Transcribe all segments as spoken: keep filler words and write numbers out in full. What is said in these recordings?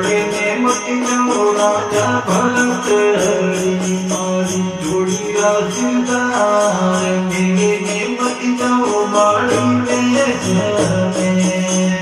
जोड़े ने मती जाओ राजा भरत मारी जोड़ी राजदार मेरे ने मती जाओ बाड़ी वेश में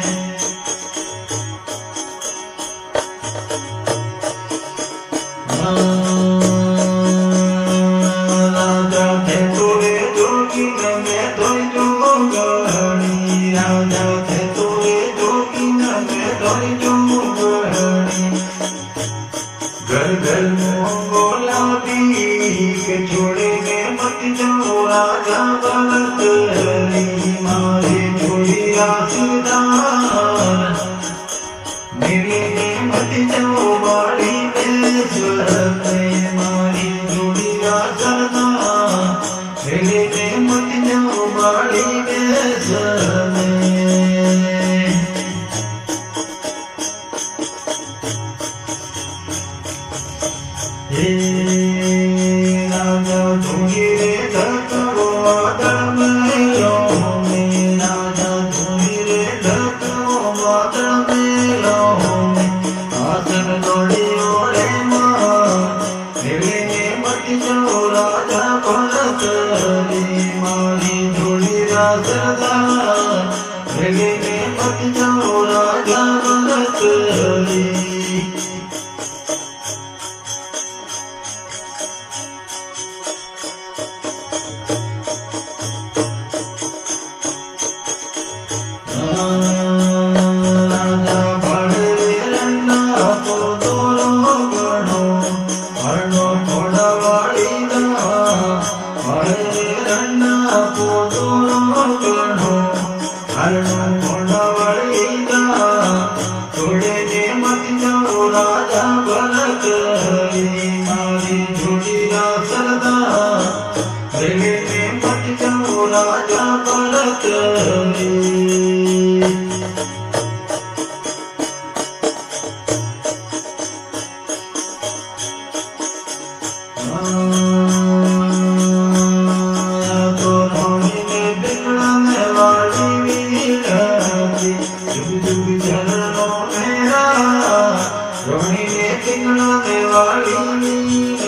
राजा थे तोरे जोगी में धोई जोगणी राजा थे तोरे जोगी में धोई जोगणी घर घर मोंगोला दी के जोड़े में मत जाओ राजा भरत मारे जोड़ी राजदार मेरे में मत जाओ बाड़ी वेश में मारी जोड़ी राजदार मेरे में मत जाओ बाड़ी वेश में राजा धोनी रे धको आदम लो में राजा धोनी रे धको आदम लो में आसन दौड़ी ओढ़े मां मेरे में मत जाओ राजा भरत मारी जोड़ी राजदार मेरे में मत जाओ राजा भरत राजा बड़े रन्ना को दोरो गणो हरणो थोड़ा वाली दा बड़े रन्ना को दोरो गणो हरणो थोड़ा वाली दा थोड़े ने मत जाओ राजा भरत मारी जोड़ी राजदार मेरे ने मत जाओ राजा भरत तो रोनी में बिगड़ने वाली वीरती जुग जुग चरणों मेरा रोनी में बिगड़ने वाली